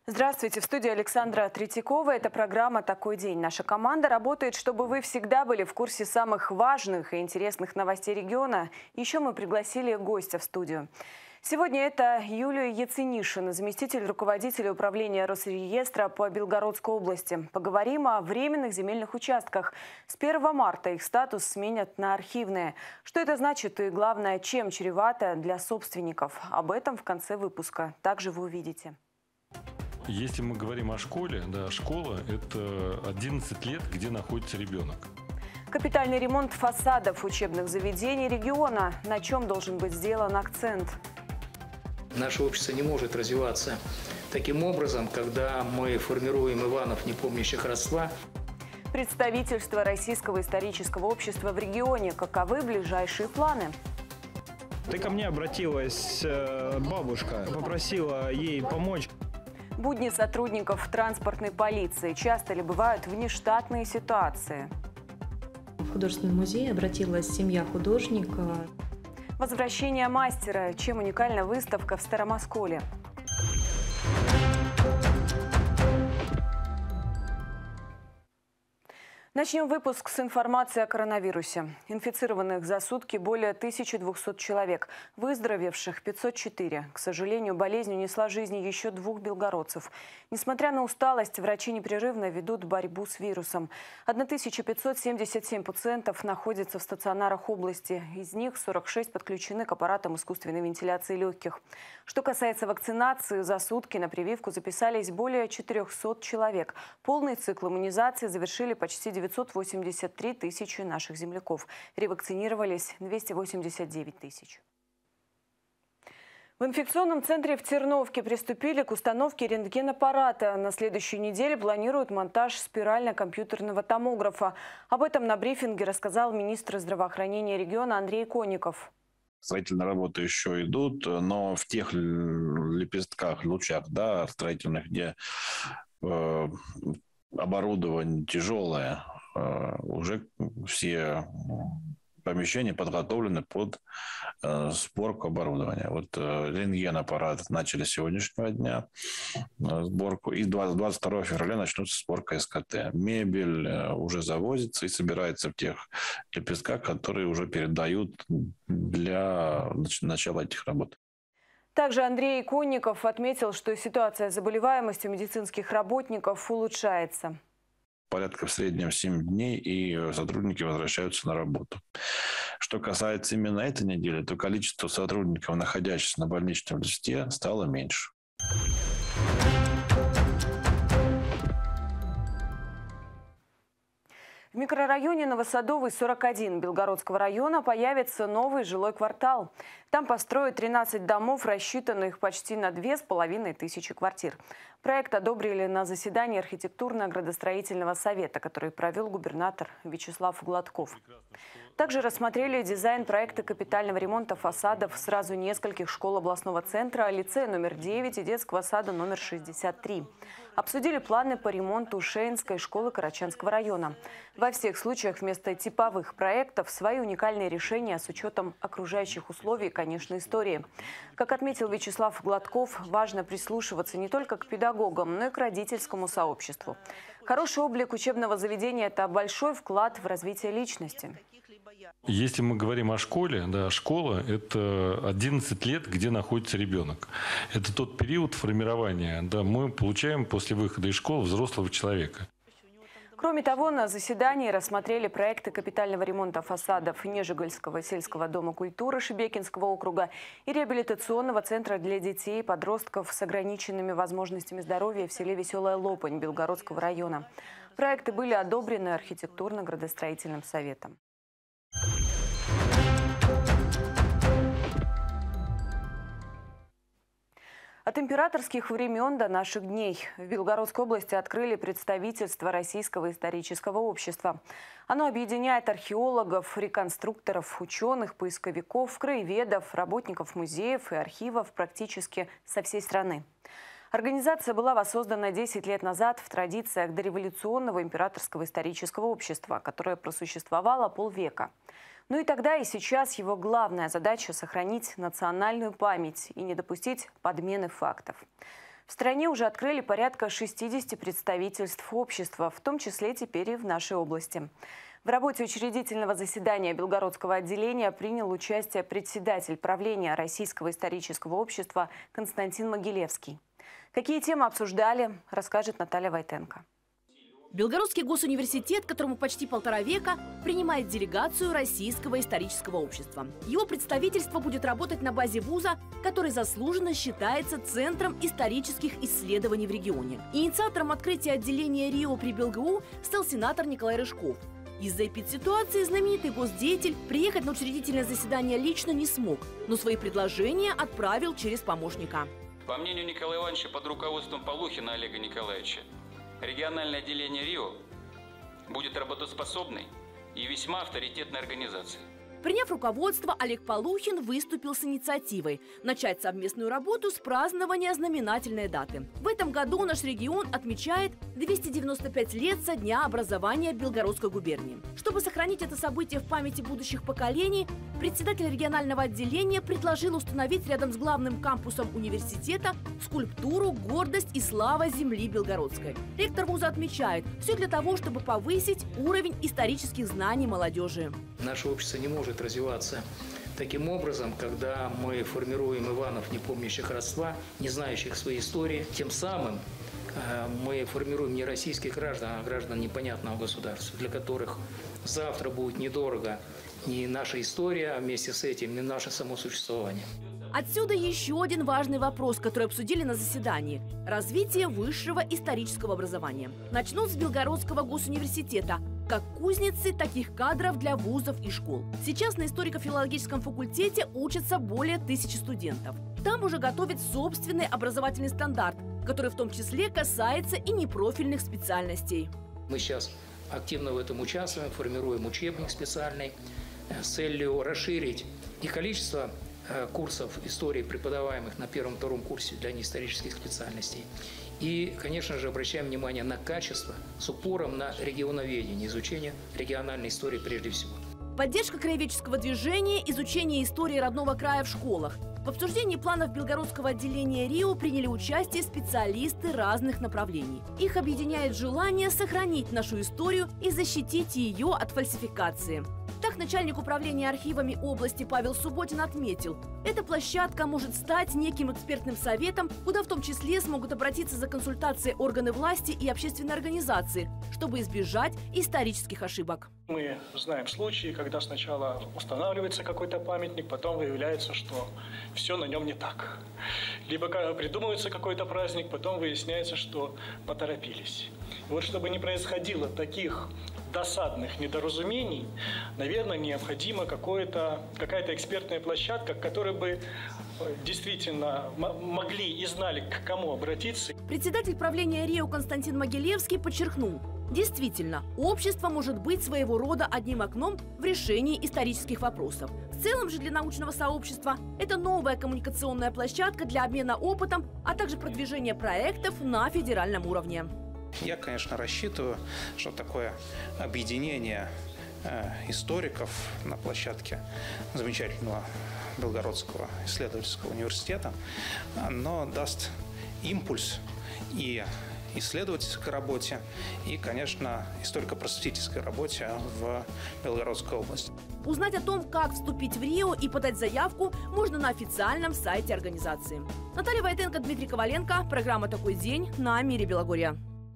Здравствуйте, в студии Александра Третьякова. Это программа «Такой день». Наша команда работает, чтобы вы всегда были в курсе самых важных и интересных новостей региона. Еще мы пригласили гостя в студию. Сегодня это Юлия Яценишина, заместитель руководителя управления Росреестра по Белгородской области. Поговорим о временных земельных участках. С 1 марта их статус сменят на архивные. Что это значит и, главное, чем чревато для собственников? Об этом в конце выпуска. Также вы увидите. Если мы говорим о школе, да, школа – это 11 лет, где находится ребенок. Капитальный ремонт фасадов учебных заведений региона. На чем должен быть сделан акцент? Наше общество не может развиваться таким образом, когда мы формируем Иванов, не помнящих родства. Представительство Российского исторического общества в регионе. Каковы ближайшие планы? Ко мне обратилась бабушка, попросила ей помочь. Будни сотрудников транспортной полиции. Часто ли бывают внештатные ситуации? В художественный музей обратилась семья художника. Возвращение мастера. Чем уникальна выставка в Старомосколе? Начнем выпуск с информации о коронавирусе. Инфицированных за сутки более 1200 человек, выздоровевших 504. К сожалению, болезнь унесла жизни еще 2 белгородцев. Несмотря на усталость, врачи непрерывно ведут борьбу с вирусом. 1577 пациентов находятся в стационарах области. Из них 46 подключены к аппаратам искусственной вентиляции легких. Что касается вакцинации, за сутки на прививку записались более 400 человек. Полный цикл иммунизации завершили почти 983 тысячи наших земляков. Ревакцинировались 289 тысяч. В инфекционном центре в Терновке приступили к установке рентгенаппарата. На следующей неделе планируют монтаж спирально-компьютерного томографа. Об этом на брифинге рассказал министр здравоохранения региона Андрей Конников. Строительные работы еще идут, но в тех лепестках, лучах, да, строительных, где оборудование тяжелое, уже все помещения подготовлены под сборку оборудования. Вот рентген-аппарат начали с сегодняшнего дня сборку, и 22 февраля начнутся сборка СКТ. Мебель уже завозится и собирается в тех лепестках, которые уже передают для начала этих работ. Также Андрей Конников отметил, что ситуация с заболеваемостью медицинских работников улучшается. Порядка в среднем 7 дней, и сотрудники возвращаются на работу. Что касается именно этой недели, то количество сотрудников, находящихся на больничном листе, стало меньше. В микрорайоне Новосадовый, 41 Белгородского района появится новый жилой квартал. Там построят 13 домов, рассчитанных почти на 2500 квартир. Проект одобрили на заседании архитектурно-градостроительного совета, который провел губернатор Вячеслав Гладков. Также рассмотрели дизайн проекта капитального ремонта фасадов сразу нескольких школ областного центра, лицея номер 9 и детского сада номер 63. Обсудили планы по ремонту Шейнской школы Карачанского района. Во всех случаях вместо типовых проектов свои уникальные решения с учетом окружающих условий и, конечно, истории. Как отметил Вячеслав Гладков, важно прислушиваться не только к педагогам, но и к родительскому сообществу. Хороший облик учебного заведения – это большой вклад в развитие личности. Если мы говорим о школе, да, школа – это 11 лет, где находится ребенок. Это тот период формирования, да, мы получаем после выхода из школы взрослого человека. Кроме того, на заседании рассмотрели проекты капитального ремонта фасадов Нежегольского сельского дома культуры Шебекинского округа и реабилитационного центра для детей и подростков с ограниченными возможностями здоровья в селе Веселая Лопань Белгородского района. Проекты были одобрены архитектурно-градостроительным советом. От императорских времен до наших дней в Белгородской области открыли представительство Российского исторического общества. Оно объединяет археологов, реконструкторов, ученых, поисковиков, краеведов, работников музеев и архивов практически со всей страны. Организация была воссоздана 10 лет назад в традициях дореволюционного императорского исторического общества, которое просуществовало полвека. Ну и тогда, и сейчас его главная задача – сохранить национальную память и не допустить подмены фактов. В стране уже открыли порядка 60 представительств общества, в том числе теперь и в нашей области. В работе учредительного заседания Белгородского отделения принял участие председатель правления Российского исторического общества Константин Могилевский. Какие темы обсуждали, расскажет Наталья Войтенко. Белгородский госуниверситет, которому почти 1,5 века, принимает делегацию Российского исторического общества. Его представительство будет работать на базе вуза, который заслуженно считается центром исторических исследований в регионе. Инициатором открытия отделения РИО при БелГУ стал сенатор Николай Рыжков. Из-за эпидситуации знаменитый госдеятель приехать на учредительное заседание лично не смог, но свои предложения отправил через помощника. По мнению Николая Ивановича, под руководством Полухина Олега Николаевича, региональное отделение РИО будет работоспособной и весьма авторитетной организацией. Приняв руководство, Олег Полухин выступил с инициативой начать совместную работу с празднования знаменательной даты. В этом году наш регион отмечает 295 лет со дня образования Белгородской губернии. Чтобы сохранить это событие в памяти будущих поколений, председатель регионального отделения предложил установить рядом с главным кампусом университета скульптуру «Гордость и слава земли Белгородской». Ректор вуза отмечает, все для того, чтобы повысить уровень исторических знаний молодежи. Наше общество не может развиваться таким образом, когда мы формируем Иванов, не помнящих родства, не знающих своей истории. Тем самым мы формируем не российских граждан, а граждан непонятного государства, для которых завтра будет недорого не наша история, а вместе с этим не наше само существование. Отсюда еще один важный вопрос, который обсудили на заседании – развитие высшего исторического образования. Начнут с Белгородского госуниверситета, как кузницы таких кадров для вузов и школ. Сейчас на историко-филологическом факультете учатся более 1000 студентов. Там уже готовят собственный образовательный стандарт, который в том числе касается и непрофильных специальностей. Мы сейчас активно в этом участвуем, формируем учебник специальный с целью расширить и количество курсов истории, преподаваемых на 1-2 курсе для неисторических специальностей. И, конечно же, обращаем внимание на качество с упором на регионоведение, изучение региональной истории прежде всего. Поддержка краеведческого движения, изучение истории родного края в школах. В обсуждении планов Белгородского отделения РИО приняли участие специалисты разных направлений. Их объединяет желание сохранить нашу историю и защитить ее от фальсификации. Так, начальник управления архивами области Павел Субботин отметил, эта площадка может стать неким экспертным советом, куда в том числе смогут обратиться за консультацией органы власти и общественные организации, чтобы избежать исторических ошибок. Мы знаем случаи, когда сначала устанавливается какой-то памятник, потом выявляется, что все на нем не так. Либо придумывается какой-то праздник, потом выясняется, что поторопились. И вот чтобы не происходило таких досадных недоразумений, наверное, необходима какая-то экспертная площадка, к которой бы действительно могли и знали, к кому обратиться. Председатель правления РИО Константин Могилевский подчеркнул, действительно, общество может быть своего рода одним окном в решении исторических вопросов. В целом же для научного сообщества это новая коммуникационная площадка для обмена опытом, а также продвижения проектов на федеральном уровне. Я, конечно, рассчитываю, что такое объединение историков на площадке замечательного Белгородского исследовательского университета, оно даст импульс и исследовательской работе, и, конечно, историко-просветительской работе в Белгородской области. Узнать о том, как вступить в РИО и подать заявку, можно на официальном сайте организации. Наталья Войтенко, Дмитрий Коваленко. Программа «Такой день» на Мире Белогорья.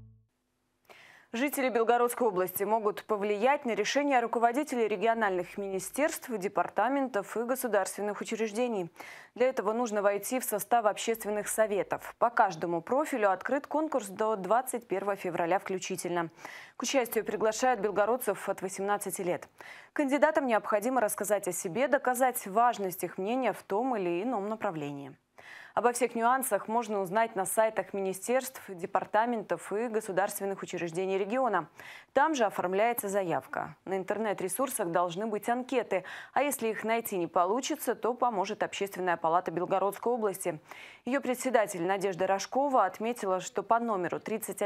Жители Белгородской области могут повлиять на решения руководителей региональных министерств, департаментов и государственных учреждений. Для этого нужно войти в состав общественных советов. По каждому профилю открыт конкурс до 21 февраля включительно. К участию приглашают белгородцев от 18 лет. Кандидатам необходимо рассказать о себе, доказать важность их мнения в том или ином направлении. Обо всех нюансах можно узнать на сайтах министерств, департаментов и государственных учреждений региона. Там же оформляется заявка. На интернет-ресурсах должны быть анкеты, а если их найти не получится, то поможет Общественная палата Белгородской области. Ее председатель Надежда Рожкова отметила, что по номеру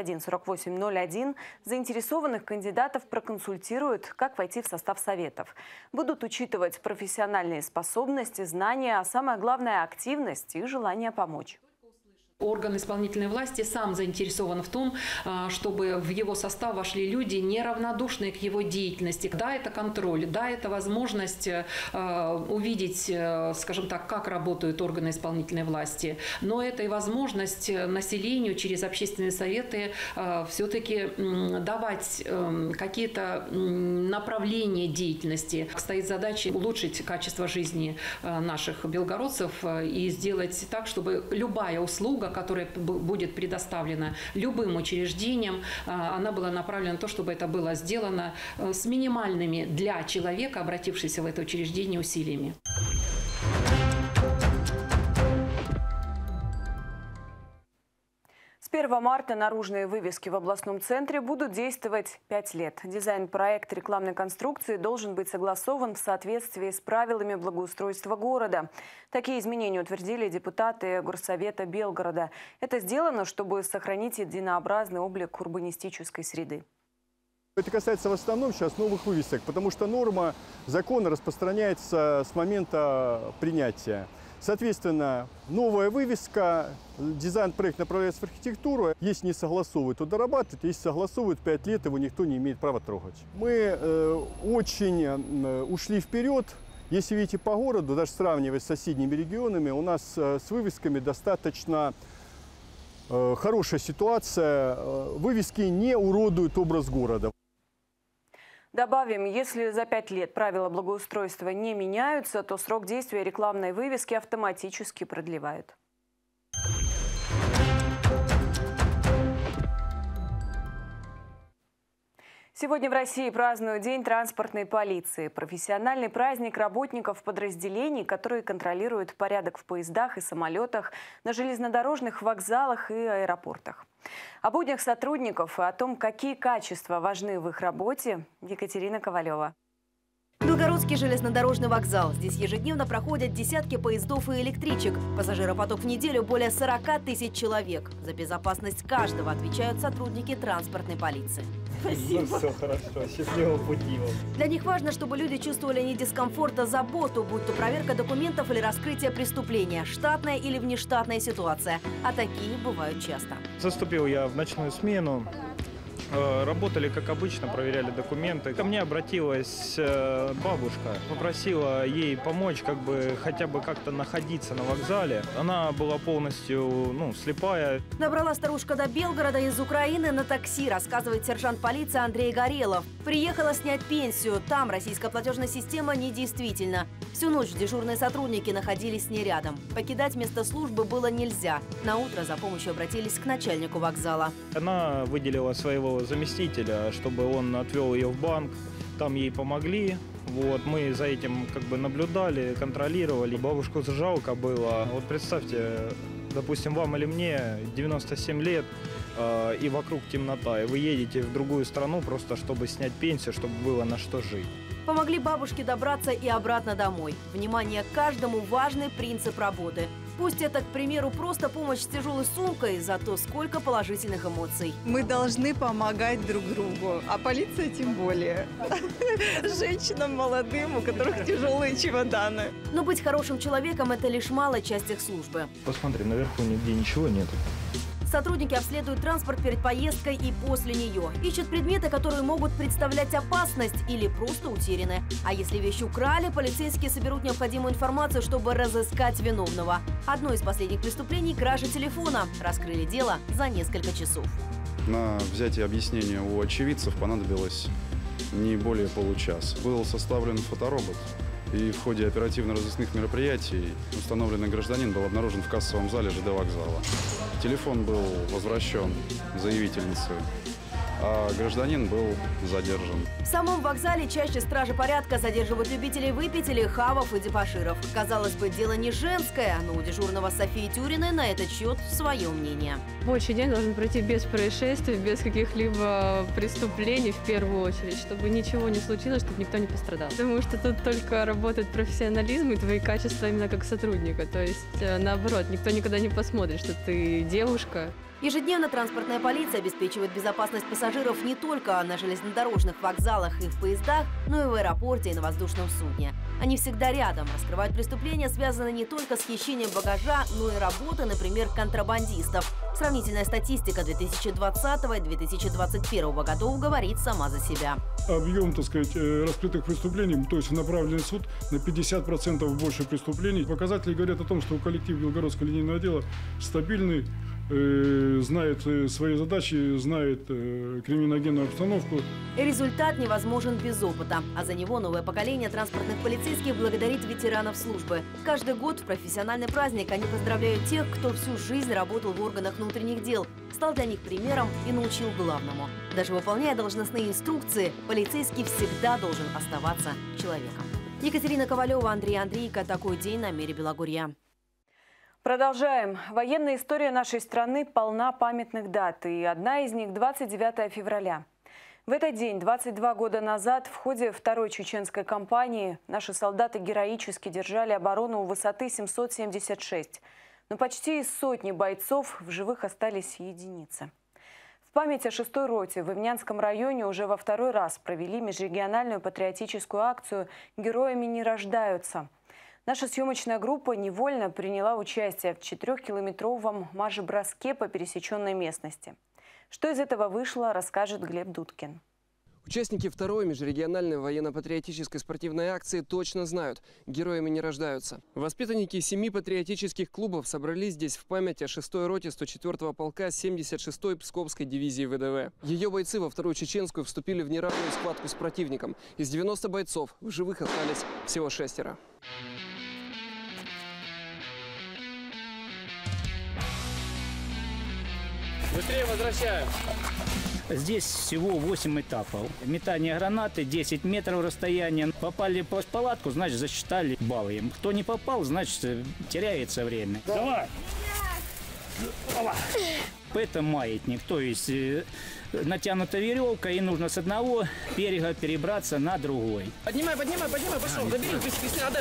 314801 заинтересованных кандидатов проконсультируют, как войти в состав советов. Будут учитывать профессиональные способности, знания, а самое главное – активность и желание помочь. Орган исполнительной власти сам заинтересован в том, чтобы в его состав вошли люди, неравнодушные к его деятельности. Да, это контроль, да, это возможность увидеть, скажем так, как работают органы исполнительной власти. Но это и возможность населению через общественные советы все-таки давать какие-то направления деятельности. Стоит задача улучшить качество жизни наших белгородцев и сделать так, чтобы любая услуга, которая будет предоставлена любым учреждениям, она была направлена на то, чтобы это было сделано с минимальными для человека, обратившегося в это учреждение, усилиями. С 1 марта наружные вывески в областном центре будут действовать 5 лет. Дизайн-проект рекламной конструкции должен быть согласован в соответствии с правилами благоустройства города. Такие изменения утвердили депутаты Горсовета Белгорода. Это сделано, чтобы сохранить единообразный облик урбанистической среды. Это касается в основном сейчас новых вывесок, потому что норма закона распространяется с момента принятия. Соответственно, новая вывеска, дизайн-проект направляется в архитектуру. Если не согласовывают, то дорабатывают. Если согласовывают, 5 лет его никто не имеет права трогать. Мы очень ушли вперед. Если видите по городу, даже сравнивая с соседними регионами, у нас с вывесками достаточно хорошая ситуация. Вывески не уродуют образ города. Добавим, если за 5 лет правила благоустройства не меняются, то срок действия рекламной вывески автоматически продлевают. Сегодня в России празднуют День транспортной полиции. Профессиональный праздник работников подразделений, которые контролируют порядок в поездах и самолетах, на железнодорожных вокзалах и аэропортах. О буднях сотрудников и о том, какие качества важны в их работе, Екатерина Ковалева. Белгородский железнодорожный вокзал. Здесь ежедневно проходят десятки поездов и электричек. Пассажиропоток в неделю более 40 тысяч человек. За безопасность каждого отвечают сотрудники транспортной полиции. Спасибо. Ну, все хорошо. Счастливого пути вам. Для них важно, чтобы люди чувствовали не дискомфорт, а заботу, будь то проверка документов или раскрытие преступления, штатная или внештатная ситуация. А такие бывают часто. Заступил я в ночную смену. Работали, как обычно, проверяли документы. Ко мне обратилась бабушка, попросила ей помочь, хотя бы как-то находиться на вокзале. Она была полностью, слепая. Добрала старушка до Белгорода из Украины на такси, рассказывает сержант полиции Андрей Горелов. Приехала снять пенсию. Там российская платежная система недействительна. Всю ночь дежурные сотрудники находились с ней рядом. Покидать место службы было нельзя. На утро за помощью обратились к начальнику вокзала. Она выделила своего заместителя, чтобы он отвел ее в банк. Там ей помогли. Мы за этим наблюдали, контролировали. Бабушку жалко было. Вот представьте, допустим, вам или мне 97 лет, и вокруг темнота, и вы едете в другую страну просто, чтобы снять пенсию, чтобы было на что жить. Помогли бабушке добраться и обратно домой. Внимание каждому – важный принцип работы. Пусть это, к примеру, просто помощь с тяжелой сумкой, зато сколько положительных эмоций. Мы должны помогать друг другу, а полиция тем более. Женщинам молодым, у которых тяжелые чемоданы. Но быть хорошим человеком – это лишь малая часть их службы. Посмотри, наверху нигде ничего нету. Сотрудники обследуют транспорт перед поездкой и после нее. Ищут предметы, которые могут представлять опасность или просто утеряны. А если вещь украли, полицейские соберут необходимую информацию, чтобы разыскать виновного. Одно из последних преступлений – кража телефона. Раскрыли дело за несколько часов. На взятие объяснения у очевидцев понадобилось не более получаса. Был составлен фоторобот. И в ходе оперативно-розыскных мероприятий установленный гражданин был обнаружен в кассовом зале ЖД вокзала. Телефон был возвращен заявительнице, а гражданин был задержан. В самом вокзале чаще стражи порядка задерживают любителей выпить или хавов и дебоширов. Казалось бы, дело не женское, но у дежурного Софии Тюриной на этот счет свое мнение. Рабочий день должен пройти без происшествий, без каких-либо преступлений в первую очередь, чтобы ничего не случилось, чтобы никто не пострадал. Потому что тут только работает профессионализм и твои качества именно как сотрудника. То есть, наоборот, никто никогда не посмотрит, что ты девушка. Ежедневно транспортная полиция обеспечивает безопасность пассажиров не только на железнодорожных вокзалах и в поездах, но и в аэропорте и на воздушном судне. Они всегда рядом, раскрывают преступления, связанные не только с хищением багажа, но и работой, например, контрабандистов. Сравнительная статистика 2020 и 2021 годов говорит сама за себя. Объем, так сказать, раскрытых преступлений, то есть направленный суд на 50% больше преступлений. Показатели говорят о том, что коллектив Белгородского линейного отдела стабильный, знает свои задачи, знает криминогенную обстановку. Результат невозможен без опыта. А за него новое поколение транспортных полицейских благодарит ветеранов службы. Каждый год в профессиональный праздник они поздравляют тех, кто всю жизнь работал в органах внутренних дел, стал для них примером и научил главному. Даже выполняя должностные инструкции, полицейский всегда должен оставаться человеком. Екатерина Ковалева, Андрей Андрейко. Такой день на Мире Белогорья. Продолжаем. Военная история нашей страны полна памятных дат, и одна из них – 29 февраля. В этот день, 22 года назад, в ходе второй чеченской кампании наши солдаты героически держали оборону у высоты 776. Но почти из сотни бойцов в живых остались единицы. В память о 6-й роте в Ивнянском районе уже во второй раз провели межрегиональную патриотическую акцию «Героями не рождаются». Наша съемочная группа невольно приняла участие в 4-километровом марш-броске по пересеченной местности. Что из этого вышло, расскажет Глеб Дудкин. Участники второй межрегиональной военно-патриотической спортивной акции точно знают – героями не рождаются. Воспитанники 7 патриотических клубов собрались здесь в память о 6-й роте 104-го полка 76-й Псковской дивизии ВДВ. Ее бойцы во вторую чеченскую вступили в неравную схватку с противником. Из 90 бойцов в живых остались всего 6. Быстрее возвращаем. Здесь всего 8 этапов. Метание гранаты, 10 метров расстояния. Попали в палатку, значит, засчитали баллы. Кто не попал, значит, теряется время. Давай! Это маятник, то есть натянута веревка, и нужно с одного берега перебраться на другой. Поднимай, пошел, забери, быстрее, отдай.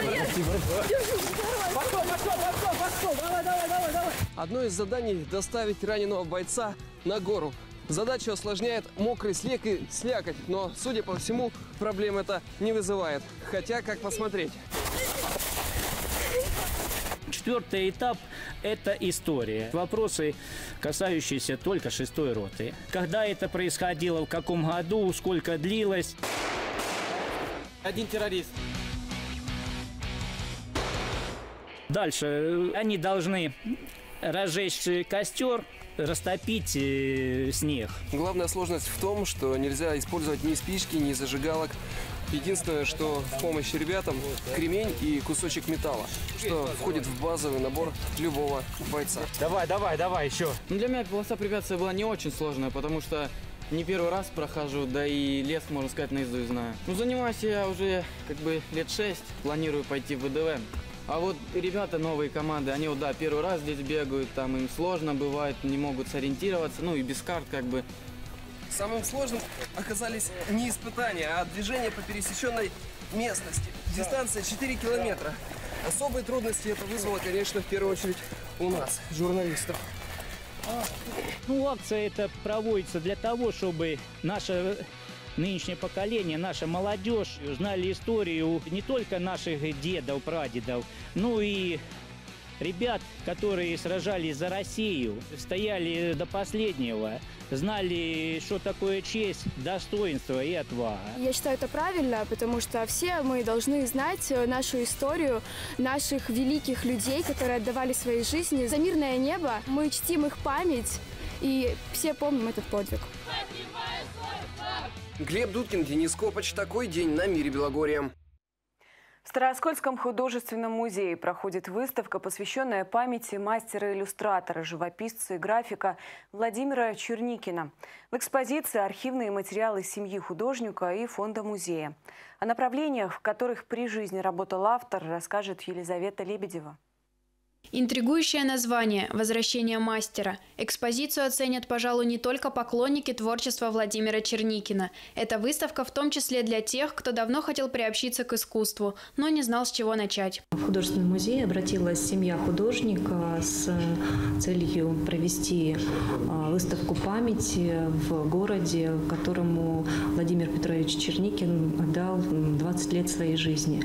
Пошел, давай. Одно из заданий – доставить раненого бойца на гору. Задачу осложняет мокрый снег и слякоть, но, судя по всему, проблем это не вызывает. Хотя, как посмотреть. 4-й этап – это история. Вопросы, касающиеся только 6-й роты. Когда это происходило, в каком году, сколько длилось. Один террорист. Дальше они должны разжечь костер, растопить снег. Главная сложность в том, что нельзя использовать ни спички, ни зажигалок. Единственное, что в помощь ребятам – кремень и кусочек металла, что входит в базовый набор любого бойца. Давай, еще. Для меня полоса препятствия была не очень сложная, потому что не первый раз прохожу, да и лес, можно сказать, наизусть знаю. Занимаюсь я уже лет 6, планирую пойти в ВДВ. А вот ребята, новые команды, они первый раз здесь бегают, там им сложно бывает, не могут сориентироваться, и без карт Самым сложным оказались не испытания, а движение по пересеченной местности. Дистанция 4 километра. Особые трудности это вызвало, конечно, в первую очередь у нас, журналистов. Акция эта проводится для того, чтобы наше нынешнее поколение, наша молодежь знали историю не только наших дедов, прадедов, но и ребят, которые сражались за Россию, стояли до последнего, знали, что такое честь, достоинство и отвага. Я считаю это правильно, потому что все мы должны знать нашу историю, наших великих людей, которые отдавали свои жизни за мирное небо. Мы чтим их память и все помним этот подвиг. Глеб Дудкин, Денис Копач. Такой день на Мире Белогорья. В Старооскольском художественном музее проходит выставка, посвященная памяти мастера-иллюстратора, живописца и графика Владимира Черникина. В экспозиции архивные материалы семьи художника и фонда музея. О направлениях, в которых при жизни работал автор, расскажет Елизавета Лебедева. Интригующее название «Возвращение мастера». Экспозицию оценят, пожалуй, не только поклонники творчества Владимира Черникина. Эта выставка в том числе для тех, кто давно хотел приобщиться к искусству, но не знал, с чего начать. В художественный музей обратилась семья художника с целью провести выставку памяти в городе, которому Владимир Петрович Черникин отдал 20 лет своей жизни. Долгое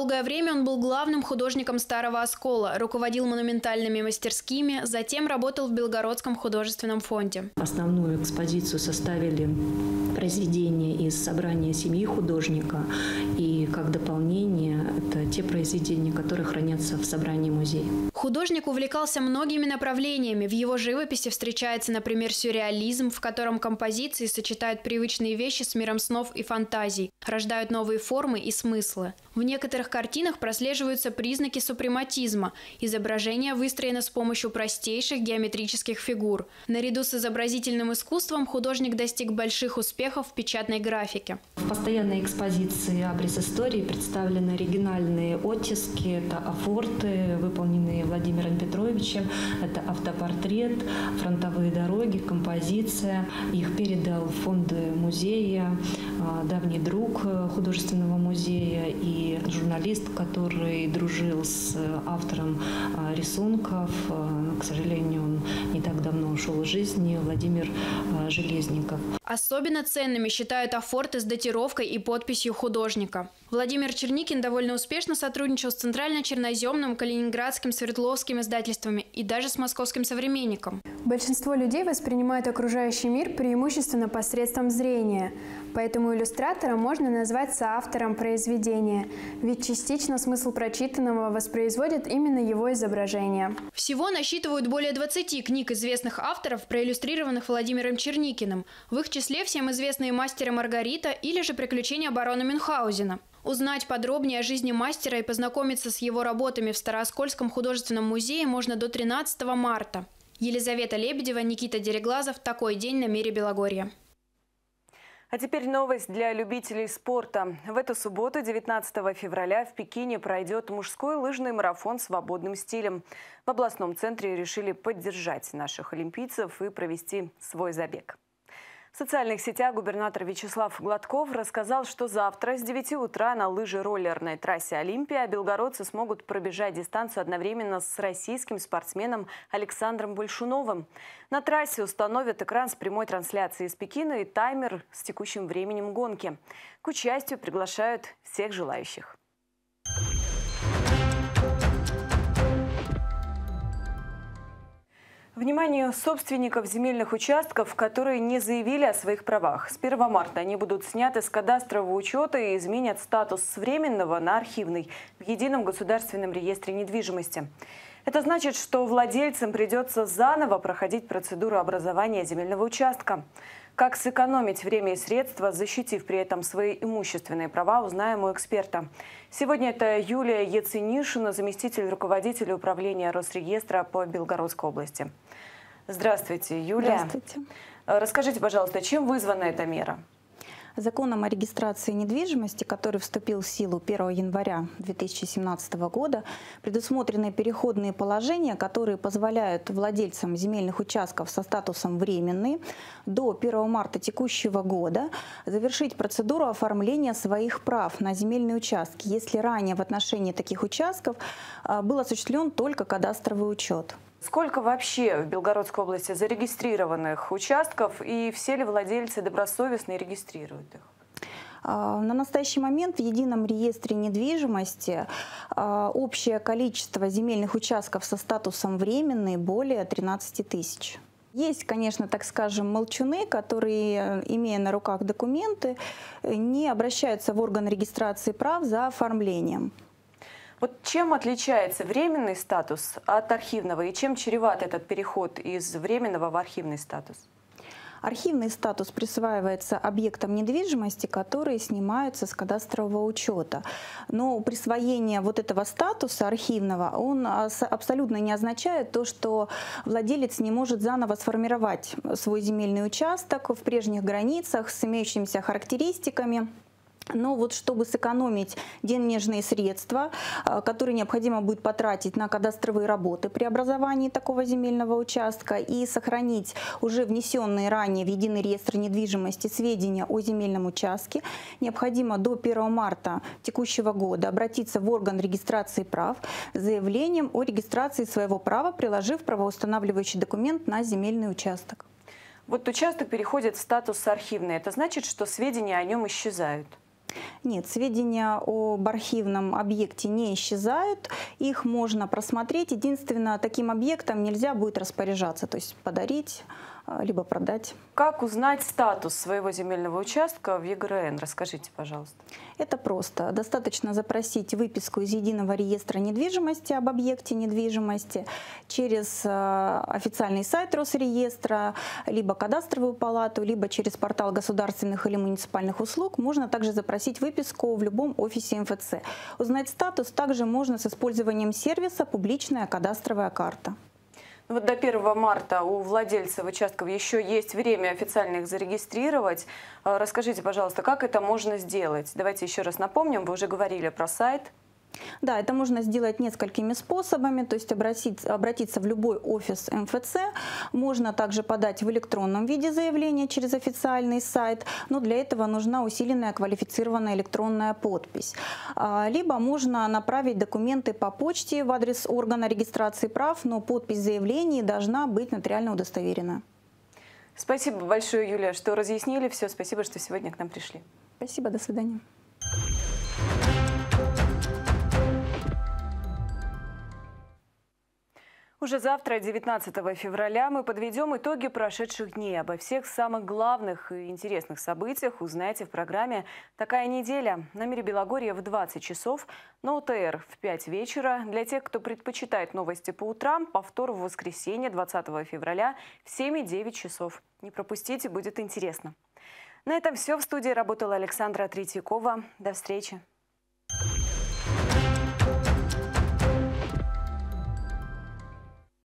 Долгое время он был главным художником Старого Оскола, руководил монументальными мастерскими, затем работал в Белгородском художественном фонде. Основную экспозицию составили произведения из собрания семьи художника, и как дополнение это те произведения, которые хранятся в собрании музея. Художник увлекался многими направлениями. В его живописи встречается, например, сюрреализм, в котором композиции сочетают привычные вещи с миром снов и фантазий, рождают новые формы и смыслы. В некоторых картинах прослеживаются признаки супрематизма. Изображение выстроено с помощью простейших геометрических фигур. Наряду с изобразительным искусством художник достиг больших успехов в печатной графике. В постоянной экспозиции «Абрис истории» представлены оригинальные оттиски, это афорты, выполненные Владимиром Петровичем, это автопортрет, фронтовые дороги, композиция. Их передал в фонды музея давний друг художественного музея и журналист, который дружил с автором рисунков. К сожалению, он не так давно ушел из жизни, Владимир Железников. Особенно ценными считают афорты с датировкой и подписью художника. Владимир Черникин довольно успешно сотрудничал с Центрально-Черноземным, Калининградским, Свердловским издательствами и даже с Московским современником. Большинство людей воспринимают окружающий мир преимущественно посредством зрения. Поэтому иллюстратора можно назвать соавтором произведения, ведь частично смысл прочитанного воспроизводит именно его изображение. Всего насчитывают более 20 книг известных авторов, проиллюстрированных Владимиром Черникиным. В их числе всем известные «Мастер и Маргарита» или же «Приключения барона Мюнхгаузена». Узнать подробнее о жизни мастера и познакомиться с его работами в Старооскольском художественном музее можно до 13 марта. Елизавета Лебедева, Никита Дереглазов. Такой день на мире Белогорья. А теперь новость для любителей спорта. В эту субботу, 19 февраля, в Пекине пройдет мужской лыжный марафон свободным стилем. В областном центре решили поддержать наших олимпийцев и провести свой забег. В социальных сетях губернатор Вячеслав Гладков рассказал, что завтра с 9 утра на лыжероллерной трассе «Олимпия» белгородцы смогут пробежать дистанцию одновременно с российским спортсменом Александром Большуновым. На трассе установят экран с прямой трансляцией из Пекина и таймер с текущим временем гонки. К участию приглашают всех желающих. Вниманию собственников земельных участков, которые не заявили о своих правах. С 1 марта они будут сняты с кадастрового учета и изменят статус с временного на архивный в Едином государственном реестре недвижимости. Это значит, что владельцам придется заново проходить процедуру образования земельного участка. Как сэкономить время и средства, защитив при этом свои имущественные права, узнаем у эксперта. Сегодня это Юлия Яценишина, заместитель руководителя управления Росреестра по Белгородской области. Здравствуйте, Юлия. Здравствуйте. Расскажите, пожалуйста, чем вызвана эта мера? Законом о регистрации недвижимости, который вступил в силу 1 января 2017 года, предусмотрены переходные положения, которые позволяют владельцам земельных участков со статусом «временный» до 1 марта текущего года завершить процедуру оформления своих прав на земельные участки, если ранее в отношении таких участков был осуществлен только кадастровый учет. Сколько вообще в Белгородской области зарегистрированных участков и все ли владельцы добросовестно регистрируют их? На настоящий момент в Едином реестре недвижимости общее количество земельных участков со статусом «временный» более 13 тысяч. Есть, конечно, так скажем, молчуны, которые, имея на руках документы, не обращаются в орган регистрации прав за оформлением. Вот чем отличается временный статус от архивного и чем чреват этот переход из временного в архивный статус? Архивный статус присваивается объектам недвижимости, которые снимаются с кадастрового учета. Но присвоение вот этого статуса архивного, он абсолютно не означает то, что владелец не может заново сформировать свой земельный участок в прежних границах с имеющимися характеристиками. Но вот чтобы сэкономить денежные средства, которые необходимо будет потратить на кадастровые работы при образовании такого земельного участка и сохранить уже внесенные ранее в Единый реестр недвижимости сведения о земельном участке, необходимо до 1 марта текущего года обратиться в орган регистрации прав с заявлением о регистрации своего права, приложив правоустанавливающий документ на земельный участок. Вот участок переходит в статус архивный. Это значит, что сведения о нем исчезают? Нет, сведения об архивном объекте не исчезают, их можно просмотреть. Единственное, таким объектом нельзя будет распоряжаться, то есть подарить либо продать. Как узнать статус своего земельного участка в ЕГРН? Расскажите, пожалуйста. Это просто. Достаточно запросить выписку из Единого реестра недвижимости об объекте недвижимости через официальный сайт Росреестра, либо кадастровую палату, либо через портал государственных или муниципальных услуг. Можно также запросить выписку в любом офисе МФЦ. Узнать статус также можно с использованием сервиса «Публичная кадастровая карта». Вот до 1 марта у владельцев участков еще есть время официально их зарегистрировать. Расскажите, пожалуйста, как это можно сделать? Давайте еще раз напомним, вы уже говорили про сайт. Да, это можно сделать несколькими способами, то есть обратиться в любой офис МФЦ. Можно также подать в электронном виде заявление через официальный сайт, но для этого нужна усиленная квалифицированная электронная подпись. Либо можно направить документы по почте в адрес органа регистрации прав, но подпись в заявлении должна быть нотариально удостоверена. Спасибо большое, Юлия, что разъяснили все. Спасибо, что сегодня к нам пришли. Спасибо, до свидания. Уже завтра, 19 февраля, мы подведем итоги прошедших дней. Обо всех самых главных и интересных событиях узнаете в программе «Такая неделя». На Мире Белогорья в 20 часов, на УТР в 5 вечера. Для тех, кто предпочитает новости по утрам, повтор в воскресенье, 20 февраля в 7 и 9 часов. Не пропустите, будет интересно. На этом все. В студии работала Александра Третьякова. До встречи.